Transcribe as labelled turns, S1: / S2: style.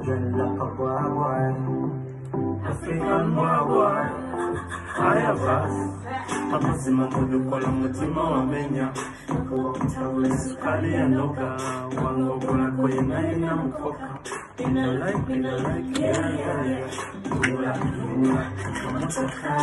S1: again like a boy. African boy. I have us. Amazima mudukola mutima wamenya. Kali ya noga. Wango kuna kwenye na mkoka. In the life, yeah. Mula, kamutoka.